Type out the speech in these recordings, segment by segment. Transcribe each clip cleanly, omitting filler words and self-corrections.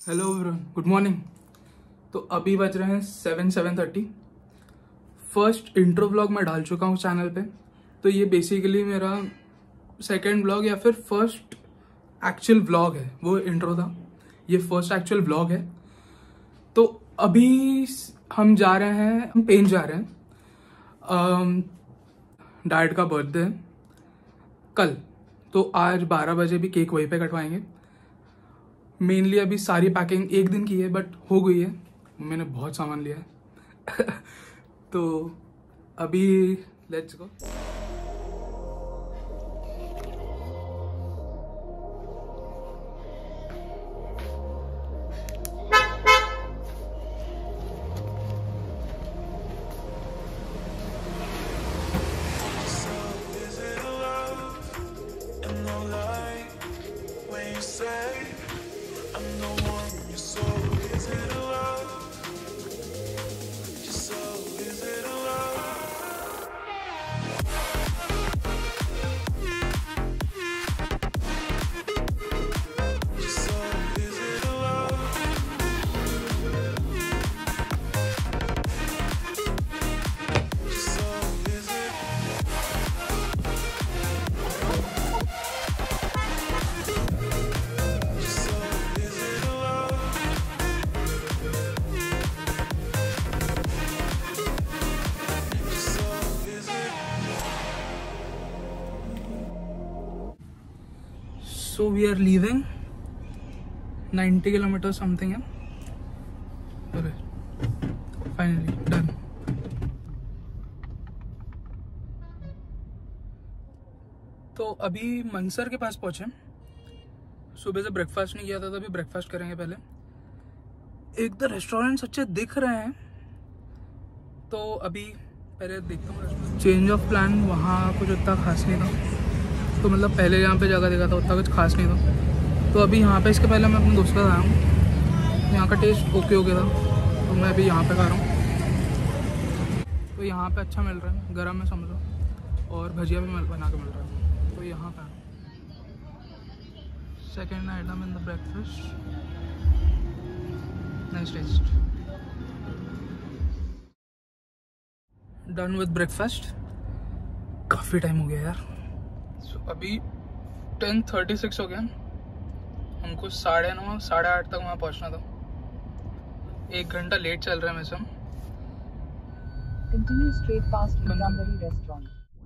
Hello everyone, good morning. तो अभी बज रहे हैं 7:30। फर्स्ट इंट्रो व्लॉग मैं डाल चुका हूँ चैनल पे। तो ये बेसिकली मेरा सेकंड व्लॉग या फिर फर्स्ट एक्चुअल व्लॉग है। वो इंट्रो था, ये फर्स्ट एक्चुअल व्लॉग है। तो अभी हम जा रहे हैं, हम पेन जा रहे हैं। डैड का बर्थडे है कल, तो आज 12 बजे भी केक वहीं पे कटवाएंगे। मेनली अभी सारी पैकिंग एक दिन की है बट हो गई है, मैंने बहुत सामान लिया है। तो अभी let's go. So we are leaving 90 kilometers something है। Okay, finally done। तो अभी मनसर के पास पहुंचे। सुबह से ब्रेकफास्ट नहीं किया था, तो अभी ब्रेकफास्ट करेंगे पहले। एक तो रेस्टोरेंट्स अच्छे दिख रहे हैं, तो अभी पहले देखता हूँ। चेंज ऑफ प्लान, वहाँ कुछ उतना खास नहीं था। तो मतलब पहले यहाँ पे जगह देखा था, उतना कुछ खास नहीं था। तो अभी यहाँ पे, इसके पहले मैं अपने दोस्त का आया हूँ, यहाँ का टेस्ट ओके हो गया था, तो मैं अभी यहाँ पे खा रहा हूँ। तो यहाँ पे अच्छा मिल रहा है, गरम है समझो, और भजिया भी बना के मिल रहा है। तो यहाँ पे second item in the breakfast, nice taste. Done with breakfast. काफ़ी टाइम हो गया यार। अभी 10:36 हो गया। हमको 9:30 8:30 तक वहाँ पहुँचना था। 1 घंटा लेट चल रहे हैं वैसे हम। Continue straight past Gandhari restaurant.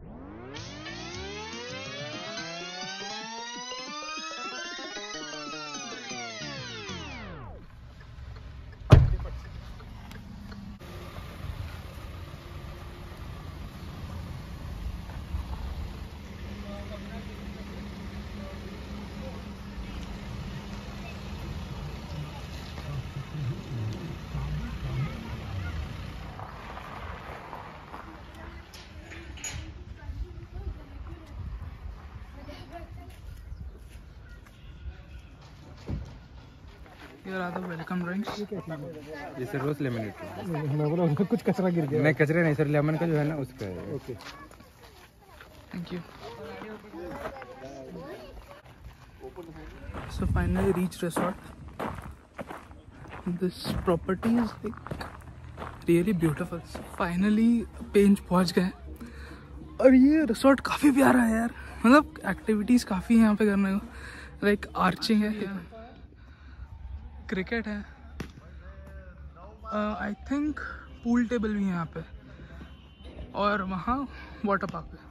ये रहा था वेलकम ड्रिंक्स। ये सर रोज लेमनेड मैं बोला उसमें कुछ कचरा गिर गया। नहीं, कचरे नहीं सर, लेमन का जो है ना उसका है। Okay, thank you. So finally reached resort. This property is like really beautiful. So finally Pench पहुंच गए। और ये रिसोर्ट काफ़ी प्यारा है यार, मतलब एक्टिविटीज़ काफ़ी है यहाँ पे करने को। लाइक आर्चिंग है, क्रिकेट है, आई थिंक पूल टेबल भी है यहाँ पे, और वहाँ वाटर पार्क है।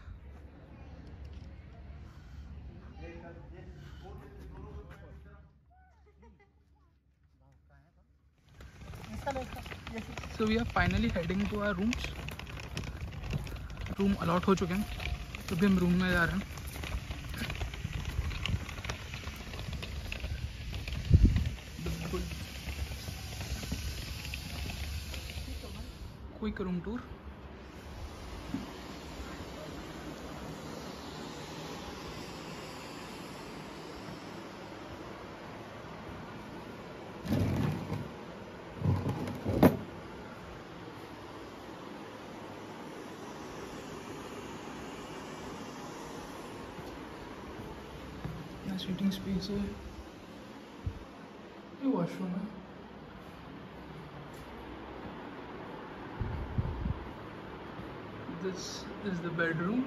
So we are finally heading to our rooms. Room allot हो चुके हैं, तो भी हम रूम में जा रहे हैं। Quick room tour. Seating space है। ये वॉशरूम है। This is the bedroom.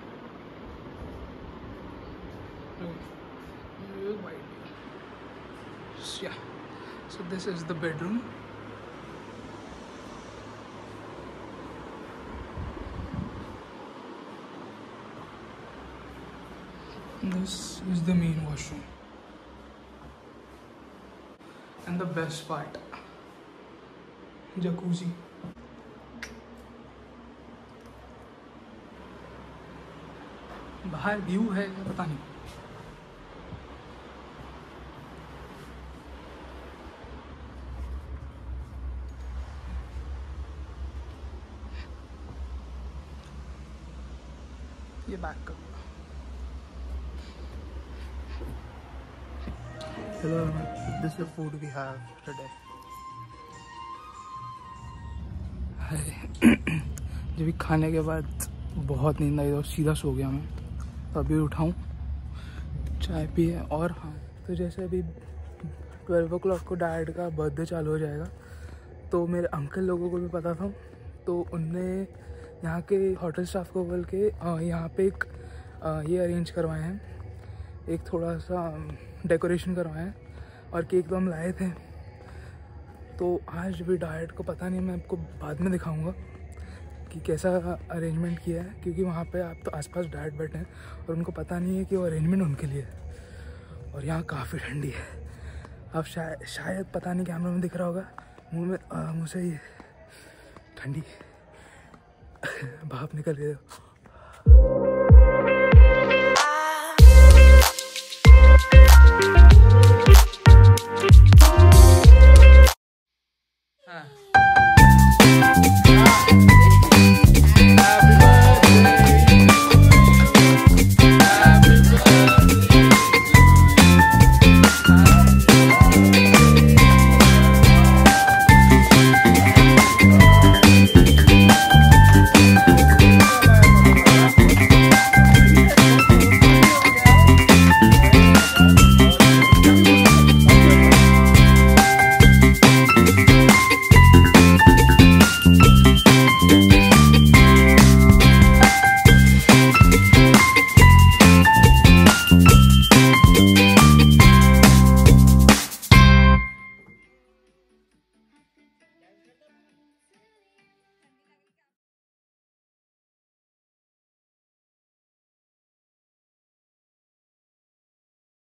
Yeah. So this is the bedroom. This is the main washroom. And the best part, jacuzzi. बाहर व्यू है क्या पता नहीं। ये बैक कर। Hello, this is the food we have today. जब भी खाने के बाद बहुत नींद आई और सीधा सो गया मैं, तो अभी उठाऊँ, चाय पिए। और हाँ, तो जैसे अभी 12 o'clock को डैड का बर्थडे चालू हो जाएगा, तो मेरे अंकल लोगों को भी पता था, तो उनने यहाँ के होटल स्टाफ को बोल के यहाँ पे एक ये अरेंज करवाए हैं, एक थोड़ा सा डेकोरेशन करवाए हैं, और केक तो हम लाए थे। तो आज भी डैड को पता नहीं, मैं आपको बाद में दिखाऊंगा कि कैसा अरेंजमेंट किया है, क्योंकि वहाँ पे आप तो आसपास डैड बैठे हैं और उनको पता नहीं है कि वो अरेंजमेंट उनके लिए है। और यहाँ काफ़ी ठंडी है। अब शायद पता नहीं कैमरा में दिख रहा होगा, मुँह से ये ठंडी भाप निकल रही है।